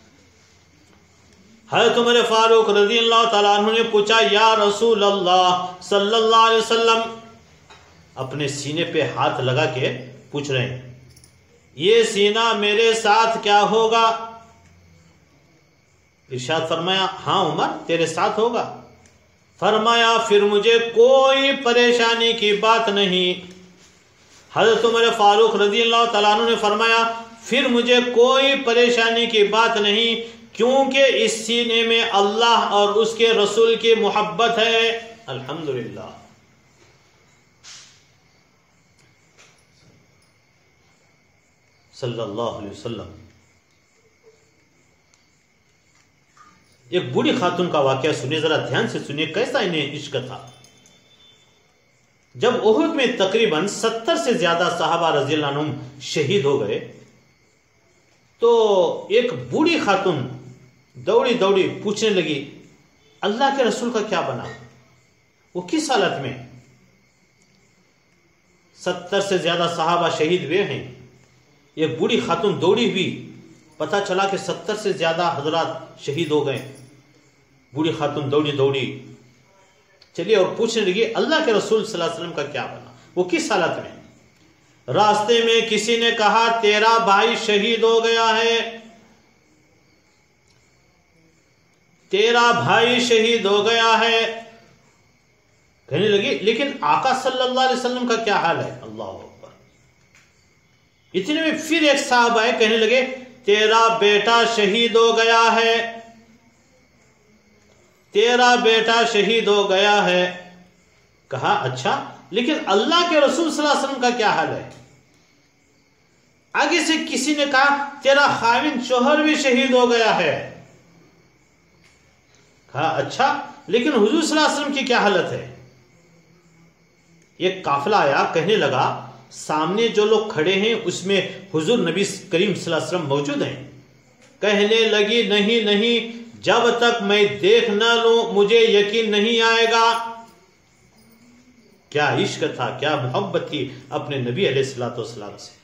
حضرت عمر فاروق رضی اللہ تعالیٰ عنہ نے پوچھا، یا رسول اللہ صلی اللہ علیہ وسلم، اپنے سینے پہ ہاتھ لگا کے پوچھ رہے ہیں، یہ سینہ میرے ساتھ کیا ہوگا؟ ارشاد فرمایا، ہاں عمر تیرے ساتھ ہوگا. فرمایا پھر مجھے کوئی پریشانی کی بات نہیں. حضرت عمر فاروق رضی اللہ تعالیٰ عنہ نے فرمایا پھر مجھے کوئی پریشانی کی بات نہیں، کیونکہ اس سینے میں اللہ اور اس کے رسول کی محبت ہے. الحمدللہ. صلی اللہ علیہ وسلم. ایک بوڑھی خاتون کا واقعہ سنیے، ذرا دھیان سے سنیے کیسا انہیں عشق تھا. جب احد میں تقریباً ستر سے زیادہ صحابہ رضی اللہ عنہم شہید ہو گئے تو ایک بوڑھی خاتون دوڑی دوڑی پوچھنے لگی، اللہ کے رسول کا کیا بنا؟ وہ کس حالت میں؟ ستر سے زیادہ صحابہ شہید ہوئے ہیں. ایک بوڑھی خاتون دوڑی ہوئی، پتہ چلا کہ ستر سے زیادہ حضرات شہید ہو گئے. بوڑھی خاتون دوڑی دوڑی چلیے اور پوچھنے لگی، اللہ کے رسول صلی اللہ علیہ وسلم کا کیا بنا؟ وہ کس حالت میں؟ راستے میں کسی نے کہا تیرا بھائی شہید ہو گیا ہے، تیرا بھائی شہید ہو گیا ہے. کہنے لگی لیکن آقا صلی اللہ علیہ وسلم کا کیا حال ہے؟ اللہ اکبر. اتنے میں پھر ایک صاحب آئے، کہنے لگے تیرا بیٹا شہید ہو گیا ہے، تیرا بیٹا شہید ہو گیا ہے. کہا اچھا لیکن اللہ کے رسول صلی اللہ علیہ وسلم کا کیا حال ہے؟ آگے سے کسی نے کہا تیرا خاوند شوہر بھی شہید ہو گیا ہے. کہا اچھا لیکن حضور صلی اللہ علیہ وسلم کی کیا حالت ہے؟ ایک قافلہ آیا، کہنے لگا سامنے جو لوگ کھڑے ہیں اس میں حضور نبی کریم صلی اللہ علیہ وسلم موجود ہیں. کہنے لگی نہیں نہیں، جب تک میں دیکھ نہ لوں مجھے یقین نہیں آئے گا. کیا عشق تھا، کیا محبت تھی اپنے نبی علیہ الصلوۃ والسلام سے.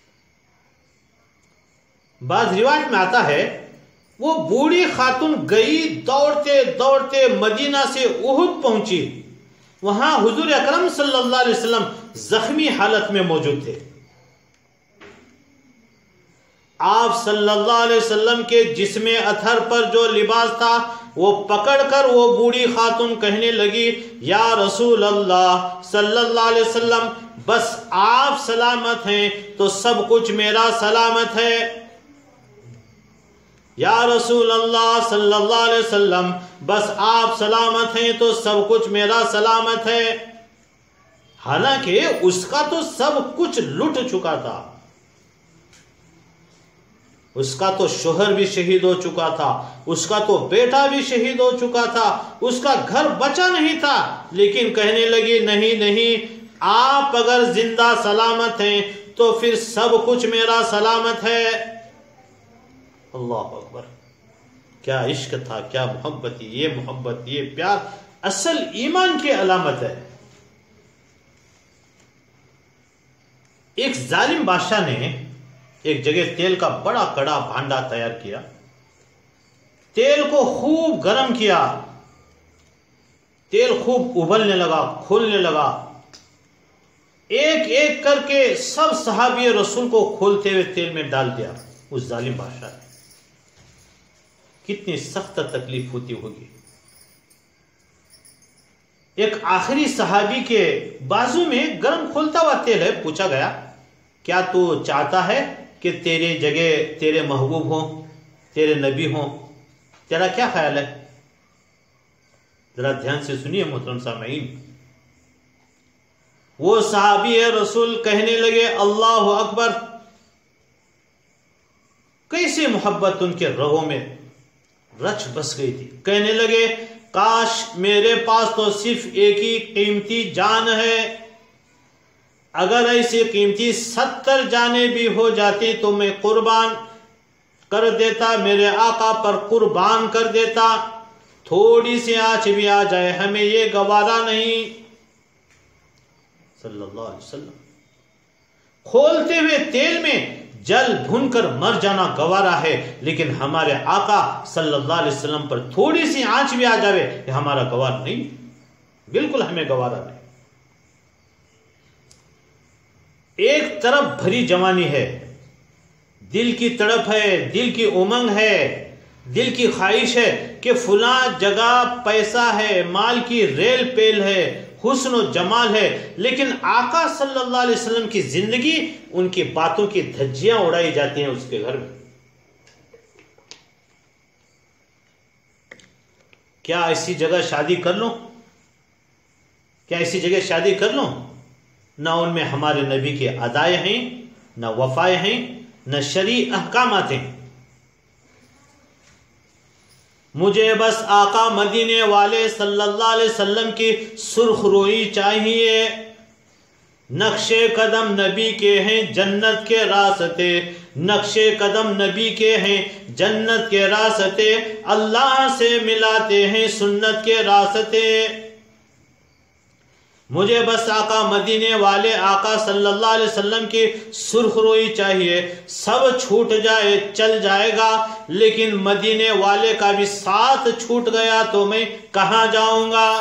بعض روایت میں آتا ہے وہ بوڑھی خاتون گئی دوڑتے دوڑتے مدینہ سے احد پہنچی. وہاں حضور اکرم صلی اللہ علیہ وسلم زخمی حالت میں موجود تھے. آپ صلی اللہ علیہ وسلم کے جسم اطہر پر جو لباس تھا وہ پکڑ کر وہ بوڑھی خاتون کہنے لگی، یا رسول اللہ صلی اللہ علیہ وسلم بس آپ سلامت ہیں تو سب کچھ میرا سلامت ہے. یا رسول اللہ صلی اللہ علیہ وسلم بس آپ سلامت ہیں تو سب کچھ میرا سلامت ہے. حالانکہ اس کا تو سب کچھ لٹ چکا تھا، اس کا تو شوہر بھی شہید ہو چکا تھا، اس کا تو بیٹا بھی شہید ہو چکا تھا، اس کا گھر بچا نہیں تھا. لیکن کہنے لگی نہیں نہیں، آپ اگر زندہ سلامت ہیں تو پھر سب کچھ میرا سلامت ہے. اللہ اکبر. کیا عشق تھا، کیا محبت تھی. یہ محبت، یہ پیار اصل ایمان کی علامت ہے. ایک ظالم بادشاہ نے ایک جگہ تیل کا بڑا کڑا بھانڈا تیار کیا، تیل کو خوب گرم کیا، تیل خوب ابلنے لگا، کھولنے لگا. ایک ایک کر کے سب صحابی رسول کو کھولتے ہوئے تیل میں ڈال دیا. اس ظالم بادشاہ نے کتنی سخت تکلیف ہوتی ہوگی. ایک آخری صحابی کے بازو میں گرم کھولتا ہوا تیل ہے. پوچھا گیا کیا تو چاہتا ہے کہ تیرے جگہ تیرے محبوب ہوں، تیرے نبی ہوں؟ تیرا کیا خیال ہے؟ ذرا دھیان سے سنیے محترم سامعین. وہ صحابی رسول کہنے لگے اللہ اکبر. کیسی محبت ان کے رگوں میں رچ بس گئی تھی. کہنے لگے کاش میرے پاس تو صرف ایک ہی قیمتی جان ہے، اگر ایسی قیمتی ستر جانیں بھی ہو جاتی تو میں قربان کر دیتا، میرے آقا پر قربان کر دیتا. تھوڑی سی آنچ بھی آ جائے ہمیں یہ گوارا نہیں. صلی اللہ علیہ وسلم کھولتے ہوئے تیل میں جل بھن کر مر جانا گوارا ہے، لیکن ہمارے آقا صلی اللہ علیہ وسلم پر تھوڑی سی آنچ بھی آ جاوے کہ ہمارا گوار نہیں، بالکل ہمیں گوارا نہیں. ایک طرف بھری جوانی ہے، دل کی تڑپ ہے، دل کی امنگ ہے، دل کی خواہش ہے کہ فلاں جگہ پیسہ ہے، مال کی ریل پیل ہے، حسن و جمال ہے، لیکن آقا صلی اللہ علیہ وسلم کی زندگی ان کی باتوں کی دھجیاں اڑائی جاتی ہیں اس کے گھر میں. کیا ایسی جگہ شادی کر لوں؟ کیا ایسی جگہ شادی کر لوں؟ نہ ان میں ہمارے نبی کے ادائے ہیں، نہ وفائے ہیں، نہ شرعی احکامات ہیں. مجھے بس آقا مدینے والے صلی اللہ علیہ وسلم کی سرخ روئی چاہیے. نقش قدم نبی کے ہیں جنت کے راستے، نقش قدم نبی کے ہیں جنت کے راستے، اللہ سے ملاتے ہیں سنت کے راستے. مجھے بس آقا مدینے والے آقا صلی اللہ علیہ وسلم کی سرخ روئی چاہیے. سب چھوٹ جائے چل جائے گا، لیکن مدینے والے کا بھی ساتھ چھوٹ گیا تو میں کہاں جاؤں گا؟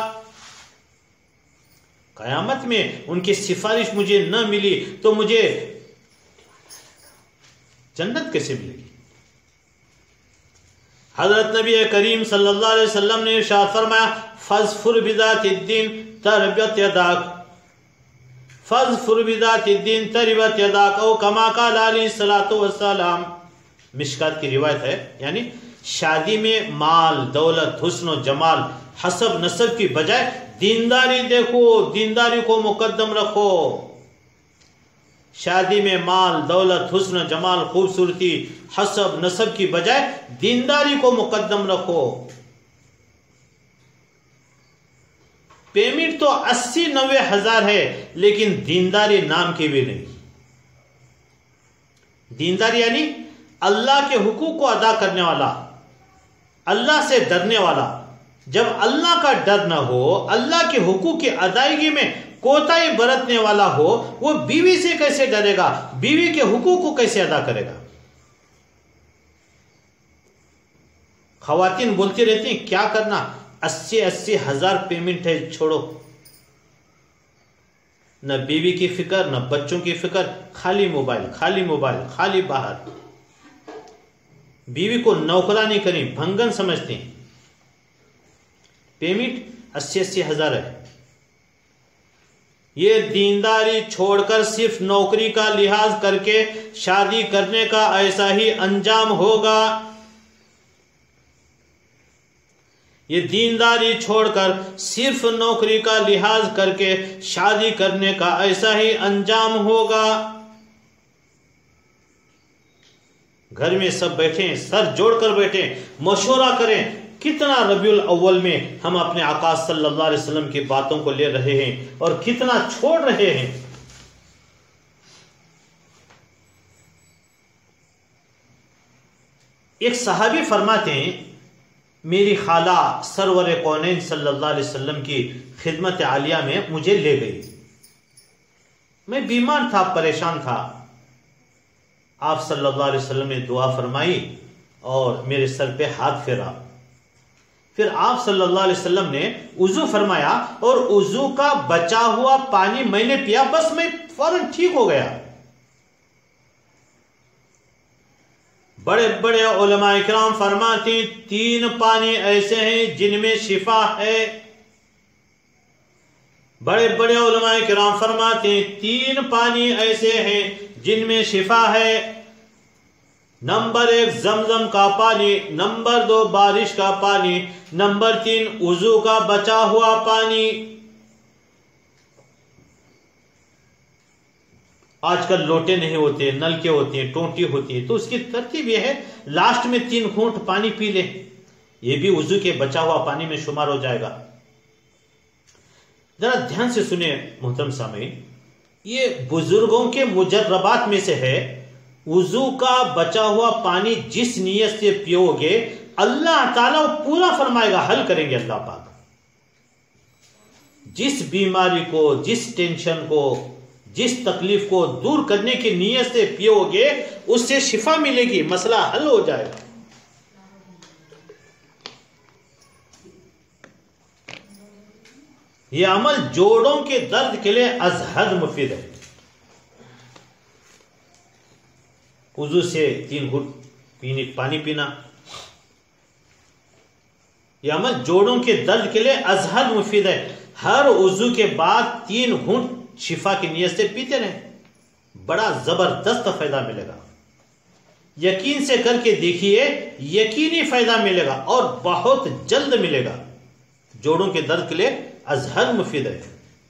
قیامت میں ان کی سفارش مجھے نہ ملی تو مجھے جنت کیسے ملے گی؟ حضرت نبی کریم صلی اللہ علیہ وسلم نے ارشاد فرمایا فاظفر بذات الدین تربت یداک، فاظفر بذات الدین تربت یداک، او کما قال علیہ الصلوۃ والسلام. مشکات کی روایت ہے، یعنی شادی میں مال دولت حسن و جمال حسب نسب کی بجائے دینداری دیکھو، دینداری کو مقدم رکھو. شادی میں مال دولت حسن و جمال خوبصورتی حسب نسب کی بجائے دینداری کو مقدم رکھو. پیمنٹ تو اسی نوے ہزار ہے، لیکن دینداری نام کی بھی نہیں. دینداری یعنی اللہ کے حقوق کو ادا کرنے والا، اللہ سے ڈرنے والا. جب اللہ کا ڈر نہ ہو، اللہ کے حقوق کی ادائیگی میں کوتاہی برتنے والا ہو، وہ بیوی سے کیسے ڈرے گا؟ بیوی کے حقوق کو کیسے ادا کرے گا؟ خواتین بولتی رہتی ہیں کیا کرنا، اسی اسی ہزار پیمنٹ ہے، چھوڑو. نہ بیوی کی فکر، نہ بچوں کی فکر، خالی موبائل خالی موبائل خالی باہر. بیوی کو نوکرانی کریں، بھنگن سمجھتے ہیں. پیمنٹ اسی اسی ہزار ہے. یہ دینداری چھوڑ کر صرف نوکری کا لحاظ کر کے شادی کرنے کا ایسا ہی انجام ہوگا. یہ دینداری چھوڑ کر صرف نوکری کا لحاظ کر کے شادی کرنے کا ایسا ہی انجام ہوگا. گھر میں سب بیٹھیں، سر جوڑ کر بیٹھیں، مشورہ کریں کتنا ربیع الاول میں ہم اپنے آقا صلی اللہ علیہ وسلم کی باتوں کو لے رہے ہیں اور کتنا چھوڑ رہے ہیں. ایک صحابی فرماتے ہیں میری خالہ سرور کونین صلی اللہ علیہ وسلم کی خدمت عالیہ میں مجھے لے گئی. میں بیمار تھا، پریشان تھا. آپ صلی اللہ علیہ وسلم نے دعا فرمائی اور میرے سر پہ ہاتھ پھیرا. پھر آپ صلی اللہ علیہ وسلم نے وضو فرمایا اور وضو کا بچا ہوا پانی میں نے پیا، بس میں فوراً ٹھیک ہو گیا. بڑے بڑے علماء کرام فرماتے ہیں تین پانی ایسے ہیں جن میں شفا ہے. بڑے بڑے علماء کرام فرماتے ہیں تین پانی ایسے ہیں جن میں شفا ہے. نمبر ایک زمزم کا پانی، نمبر دو بارش کا پانی، نمبر تین وضو کا بچا ہوا پانی۔ آج کل لوٹے نہیں ہوتے، نلکے ہوتے ہیں، ٹونٹی ہوتی ہے، تو اس کی ترتیب یہ ہے لاسٹ میں تین گھونٹ پانی پی لے، یہ بھی وضو کے بچا ہوا پانی میں شمار ہو جائے گا۔ ذرا دھیان سے سنیں محترم سامعین، یہ بزرگوں کے مجربات میں سے ہے۔ وضو کا بچا ہوا پانی جس نیت سے پیو گے اللہ تعالیٰ پورا فرمائے گا، حل کریں گے اللہ پاک۔ جس بیماری کو، جس ٹینشن کو، جس تکلیف کو دور کرنے کی نیت سے پیو گے اس سے شفا ملے گی، مسئلہ حل ہو جائے گا۔ یہ عمل جوڑوں کے درد کے لیے از حد مفید ہے۔ وضو سے تین گھونٹ پانی پینا، یہ عمل جوڑوں کے درد کے لیے از حد مفید ہے۔ ہر وضو کے بعد تین گھونٹ شفا کی نیت سے پیتے رہیں، بڑا زبردست فائدہ ملے گا۔ یقین سے کر کے دیکھیے، یقینی فائدہ ملے گا اور بہت جلد ملے گا۔ جوڑوں کے درد کے لیے از حد مفید ہے۔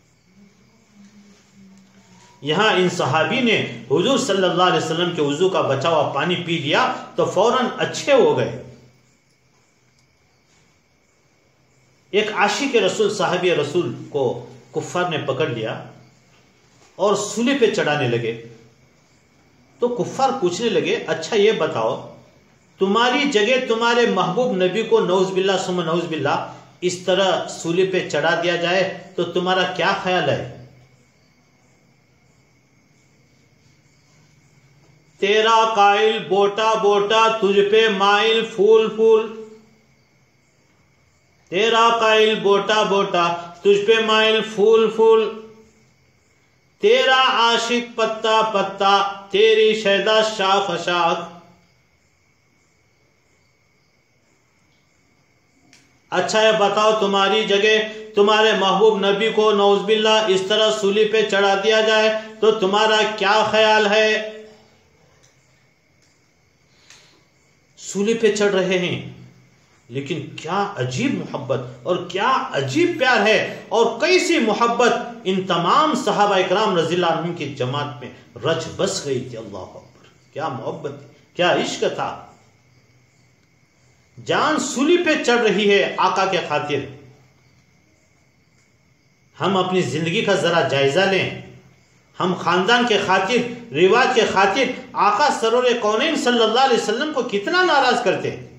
یہاں ان صحابی نے حضور صلی اللہ علیہ وسلم کے وضو کا بچا ہوا پانی پی لیا تو فوراً اچھے ہو گئے۔ ایک عاشق رسول صحابی رسول کو کفار نے پکڑ لیا اور سولی پہ چڑھانے لگے، تو کفار پوچھنے لگے اچھا یہ بتاؤ تمہاری جگہ تمہارے محبوب نبی کو نعوذ باللہ ثم نعوذ باللہ اس طرح سولی پہ چڑھا دیا جائے تو تمہارا کیا خیال ہے؟ تیرا قائل بوٹا بوٹا تجھ پہ مائل پھول پھول، تیرا قائل بوٹا بوٹا تجھ پہ مائل پھول پھول، تیرا عاشق پتا پتا تیری شیدا شاخ شاخ۔ اچھا یہ بتاؤ تمہاری جگہ تمہارے محبوب نبی کو نعوذ باللہ اس طرح سولی پہ چڑھا دیا جائے تو تمہارا کیا خیال ہے؟ سولی پہ چڑھ رہے ہیں لیکن کیا عجیب محبت اور کیا عجیب پیار ہے، اور کیسی محبت ان تمام صحابہ اکرام رضی اللہ عنہم کی جماعت میں رچ بس گئی تھی۔ اللہ اکبر، کیا محبت، کیا عشق تھا۔ جان سولی پہ چڑھ رہی ہے آقا کے خاطر۔ ہم اپنی زندگی کا ذرا جائزہ لیں، ہم خاندان کے خاطر، رواج کے خاطر آقا سرور کونین صلی اللہ علیہ وسلم کو کتنا ناراض کرتے ہیں۔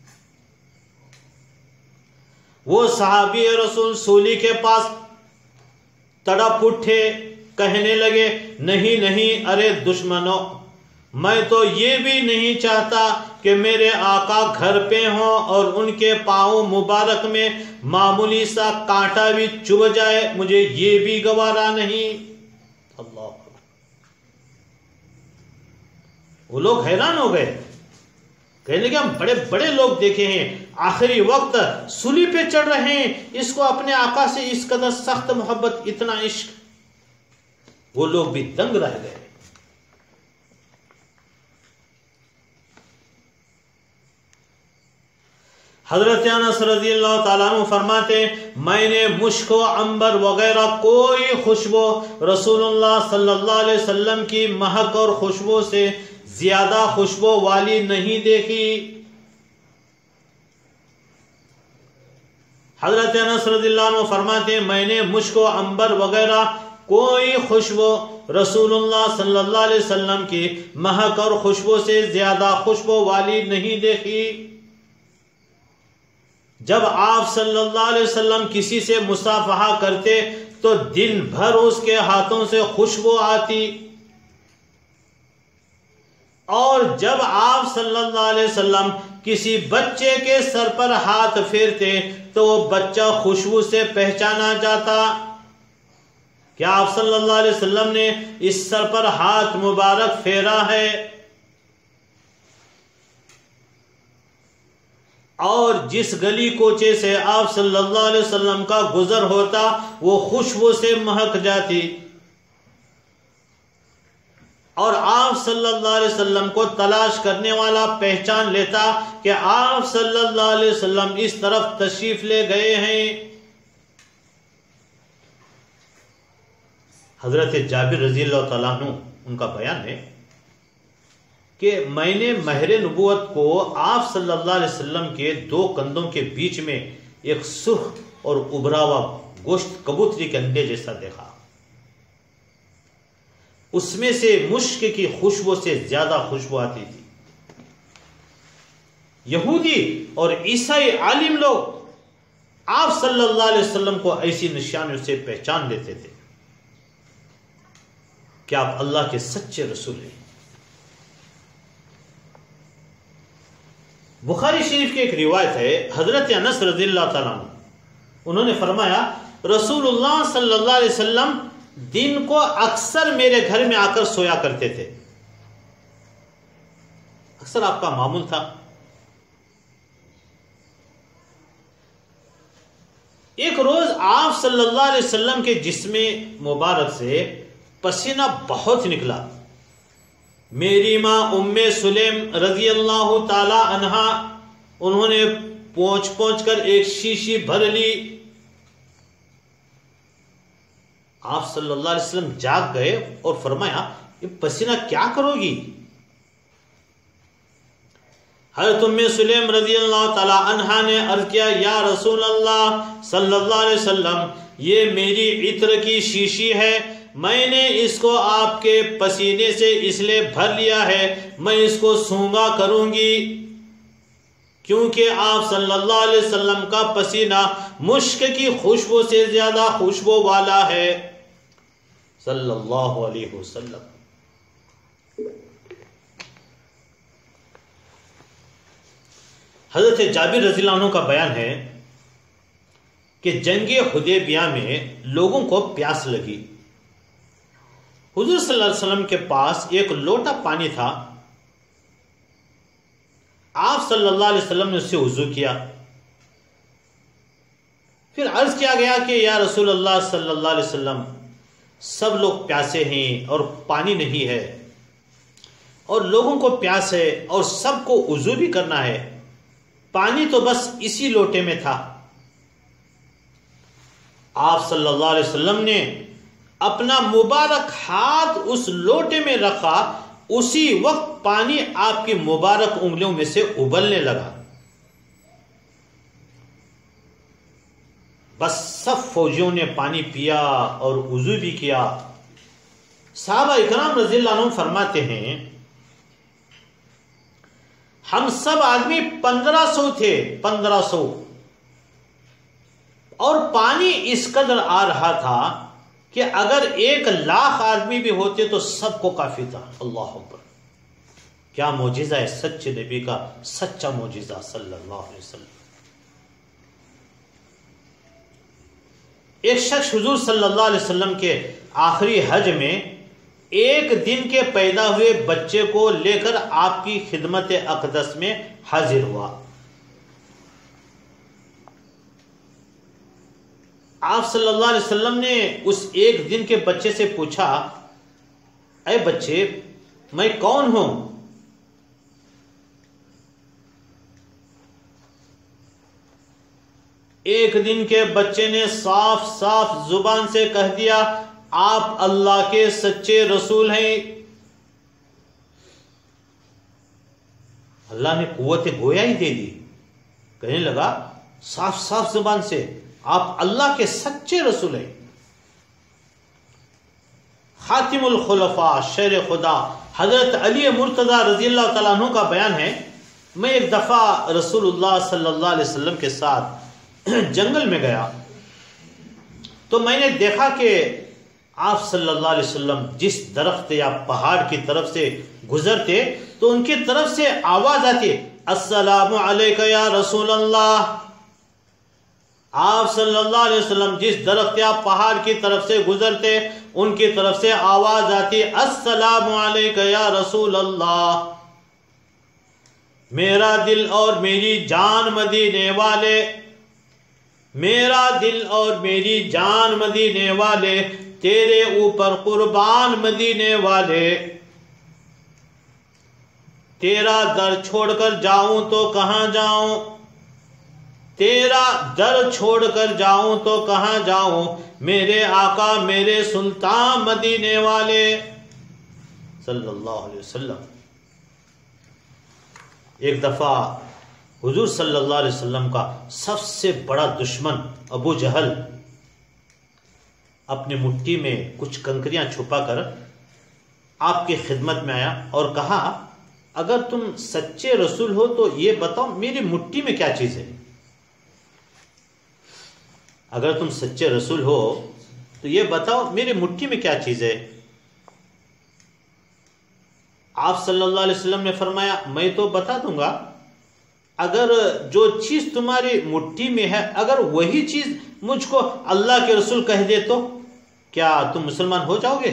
وہ صحابی رسول سولی کے پاس تڑپ اٹھے، کہنے لگے نہیں نہیں ارے دشمنوں، میں تو یہ بھی نہیں چاہتا کہ میرے آقا گھر پہ ہوں اور ان کے پاؤں مبارک میں معمولی سا کانٹا بھی چبھ جائے، مجھے یہ بھی گوارا نہیں۔ اللہ، وہ لوگ حیران ہو گئے، کہنے لگے ہم بڑے بڑے لوگ دیکھے ہیں آخری وقت سولی پہ چڑھ رہے ہیں، اس کو اپنے آقا سے اس قدر سخت محبت، اتنا عشق۔ وہ لوگ بھی دنگ رہ گئے۔ حضرت انس رضی اللہ تعالیٰ عنہ فرماتے میں نے مشک و عنبر وغیرہ کوئی خوشبو رسول اللہ صلی اللہ علیہ وسلم کی مہک اور خوشبو سے زیادہ خوشبو والی نہیں دیکھی۔ حضرت انس رضی اللہ عنہ فرماتے میں نے مشک و عنبر وغیرہ کوئی خوشبو رسول اللہ صلی اللہ علیہ وسلم کی مہک اور خوشبو سے زیادہ خوشبو والی نہیں دیکھی۔ جب آپ صلی اللہ علیہ وسلم کسی سے مصافحہ کرتے تو دن بھر اس کے ہاتھوں سے خوشبو آتی، اور جب آپ صلی اللہ علیہ وسلم کسی بچے کے سر پر ہاتھ پھیرتے تو وہ بچہ خوشبو سے پہچانا جاتا۔ کیا آپ صلی اللہ علیہ وسلم نے اس سر پر ہاتھ مبارک پھیرا ہے؟ اور جس گلی کوچے سے آپ صلی اللہ علیہ وسلم کا گزر ہوتا وہ خوشبو سے مہک جاتی۔ اور آپ صلی اللہ علیہ وسلم کو تلاش کرنے والا پہچان لیتا کہ آپ صلی اللہ علیہ وسلم اس طرف تشریف لے گئے ہیں۔ حضرت جابر رضی اللہ تعالیٰ عنہ ان کا بیان ہے کہ میں نے مہر نبوت کو آپ صلی اللہ علیہ وسلم کے دو کندھوں کے بیچ میں ایک سرخ اور ابھرا ہوا گوشت کبوتری کے انڈے جیسا دیکھا، اس میں سے مشک کی خوشبو سے زیادہ خوشبو آتی تھی۔ یہودی اور عیسائی عالم لوگ آپ صلی اللہ علیہ وسلم کو ایسی نشانیوں سے پہچان لیتے تھے کہ آپ اللہ کے سچے رسول ہیں۔ بخاری شریف کی ایک روایت ہے، حضرت انس رضی اللہ تعالیٰ عنہ انہوں نے فرمایا رسول اللہ صلی اللہ علیہ وسلم دن کو اکثر میرے گھر میں آ کر سویا کرتے تھے، اکثر آپ کا معمول تھا۔ ایک روز آپ صلی اللہ علیہ وسلم کے جسم مبارک سے پسینہ بہت نکلا۔ میری ماں ام سلیم رضی اللہ تعالی عنہا انہوں نے پہنچ پہنچ کر ایک شیشی بھر لی۔ آپ صلی اللہ علیہ وسلم جاگ گئے اور فرمایا یہ پسینہ کیا کرو گی؟ حضرت ام سلیم رضی اللہ تعالی عنہا نے عرض کیا یا رسول اللہ صلی اللہ علیہ وسلم یہ میری عطر کی شیشی ہے، میں نے اس کو آپ کے پسینے سے اس لیے بھر لیا ہے، میں اس کو سونگا کروں گی کیونکہ آپ صلی اللہ علیہ وسلم کا پسینہ مشک کی خوشبو سے زیادہ خوشبو والا ہے صلی اللہ علیہ وسلم۔ حضرت جابر رضی اللہ عنہ کا بیان ہے کہ جنگ حدیبیہ میں لوگوں کو پیاس لگی۔ حضور صلی اللہ علیہ وسلم کے پاس ایک لوٹا پانی تھا، آپ صلی اللہ علیہ وسلم نے اس سے وضو کیا، پھر عرض کیا گیا کہ یا رسول اللہ صلی اللہ علیہ وسلم سب لوگ پیاسے ہیں اور پانی نہیں ہے، اور لوگوں کو پیاس ہے اور سب کو وضو بھی کرنا ہے، پانی تو بس اسی لوٹے میں تھا۔ آپ صلی اللہ علیہ وسلم نے اپنا مبارک ہاتھ اس لوٹے میں رکھا، اسی وقت پانی آپ کی مبارک انگلیوں میں سے ابلنے لگا۔ بس سب فوجیوں نے پانی پیا اور وضو بھی کیا۔ صحابہ اکرام رضی اللہ عنہ فرماتے ہیں ہم سب آدمی پندرہ سو تھے، پندرہ سو، اور پانی اس قدر آ رہا تھا کہ اگر ایک لاکھ آدمی بھی ہوتے تو سب کو کافی تھا۔ اللہ اکبر، کیا معجزہ ہے سچے نبی کا، سچا معجزہ صلی اللہ علیہ وسلم۔ ایک شخص حضور صلی اللہ علیہ وسلم کے آخری حج میں ایک دن کے پیدا ہوئے بچے کو لے کر آپ کی خدمت اقدس میں حاضر ہوا۔ آپ صلی اللہ علیہ وسلم نے اس ایک دن کے بچے سے پوچھا اے بچے میں کون ہوں؟ ایک دن کے بچے نے صاف صاف زبان سے کہہ دیا آپ اللہ کے سچے رسول ہیں۔ اللہ نے قوت گویا ہی دے دی، کہنے لگا صاف صاف زبان سے آپ اللہ کے سچے رسول ہیں۔ خاتم الخلفاء شیر خدا حضرت علی مرتضی رضی اللہ تعالیٰ عنہ کا بیان ہے میں ایک دفعہ رسول اللہ صلی اللہ علیہ وسلم کے ساتھ جنگل میں گیا تو میں نے دیکھا کہ آپ صلی اللہ علیہ وسلم جس درخت یا پہاڑ کی طرف سے گزرتے تو ان کی طرف سے آواز آتی السلام علیکہ یا رسول اللہ۔ آپ صلی اللہ علیہ وسلم جس درخت یا پہاڑ کی طرف سے گزرتے ان کی طرف سے آواز آتی السلام علیکہ یا رسول اللہ۔ میرا دل اور میری جان مدینے والے، میرا دل اور میری جان مدینے والے، تیرے اوپر قربان مدینے والے۔ تیرا در چھوڑ کر جاؤں تو کہاں جاؤں، تیرا در چھوڑ کر جاؤں تو کہاں جاؤں، میرے آقا میرے سلطان مدینے والے صلی اللہ علیہ وسلم۔ ایک دفعہ حضور صلی اللہ علیہ وسلم کا سب سے بڑا دشمن ابو جہل اپنی مٹھی میں کچھ کنکریاں چھپا کر آپ کی خدمت میں آیا اور کہا اگر تم سچے رسول ہو تو یہ بتاؤ میری مٹھی میں کیا چیز ہے، اگر تم سچے رسول ہو تو یہ بتاؤ میری مٹھی میں کیا چیز ہے۔ آپ صلی اللہ علیہ وسلم نے فرمایا میں تو بتا دوں گا، اگر جو چیز تمہاری مٹھی میں ہے اگر وہی چیز مجھ کو اللہ کے رسول کہہ دے تو کیا تم مسلمان ہو جاؤ گے؟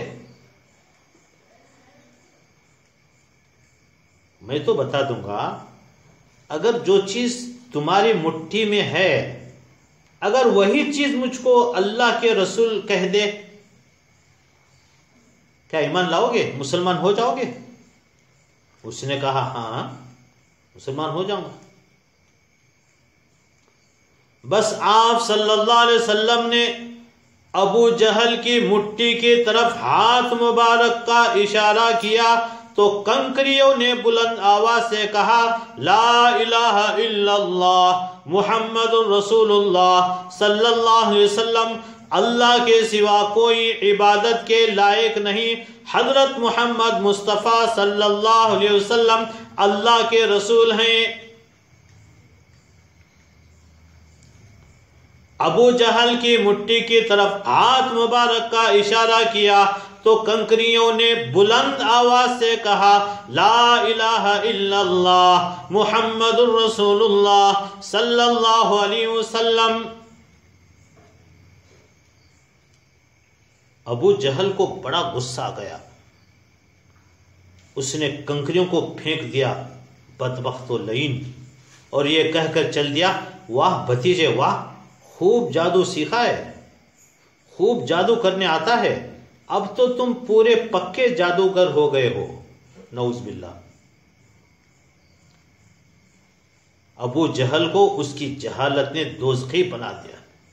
میں تو بتا دوں گا، اگر جو چیز تمہاری مٹھی میں ہے اگر وہی چیز مجھ کو اللہ کے رسول کہہ دے کیا ایمان لاؤ گے، مسلمان ہو جاؤ گے؟ اس نے کہا ہاں مسلمان ہو جاؤں گا۔ بس آپ صلی اللہ علیہ وسلم نے ابو جہل کی مٹھی کی طرف ہاتھ مبارک کا اشارہ کیا تو کنکریوں نے بلند آواز سے کہا لا الہ الا اللہ محمد الرسول اللہ صلی اللہ علیہ وسلم، اللہ کے سوا کوئی عبادت کے لائق نہیں، حضرت محمد مصطفیٰ صلی اللہ علیہ وسلم اللہ کے رسول ہیں۔ ابو جہل کی مٹھی کی طرف ہاتھ مبارک کا اشارہ کیا تو کنکریوں نے بلند آواز سے کہا لا الہ الا اللہ محمد الرسول اللہ صلی اللہ علیہ وسلم۔ ابو جہل کو بڑا غصہ آ گیا، اس نے کنکریوں کو پھینک دیا بدبخت و لعین، اور یہ کہہ کر چل دیا واہ بھتیجے واہ، خوب جادو سیکھا ہے، خوب جادو کرنے آتا ہے، اب تو تم پورے پکے جادوگر ہو گئے ہو، نعوذ باللہ۔ ابو جہل کو اس کی جہالت نے دوزخی بنا دیا۔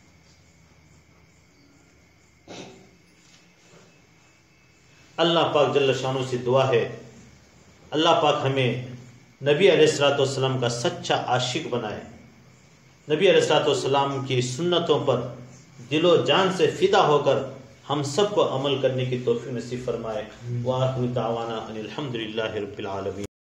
اللہ پاک جل شانہ سے دعا ہے اللہ پاک ہمیں نبی علیہ الصلوۃ والسلام کا سچا عاشق بنائے، نبی علیہ الصلوۃ والسلام کی سنتوں پر دل و جان سے فدا ہو کر ہم سب کو عمل کرنے کی توفیق نصیب فرمائے۔ وآخر دعوانا ان الحمد للہ رب العالمین۔